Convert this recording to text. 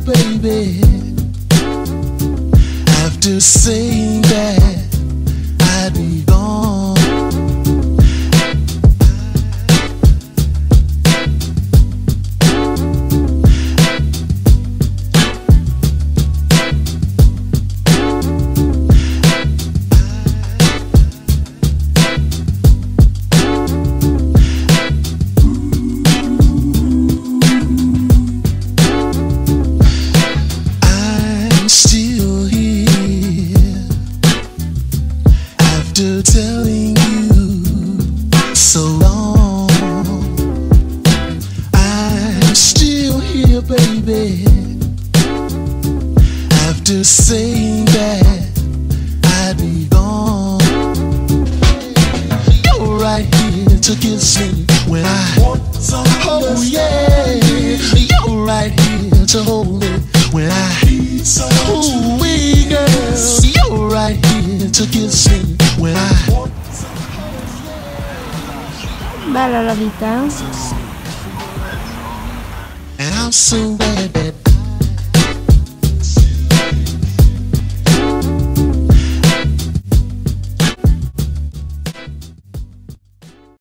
baby. After saying that I'd be gone, I'm still here after telling you so long. I'm still here, baby, after saying that I'd be gone. You're right here to kiss me when I want some. Oh yeah, you're right here to hold me when I need some. Ooh wee girl, you're right here to kiss me when I want some. Bella la vita, eh? And I'm so bad.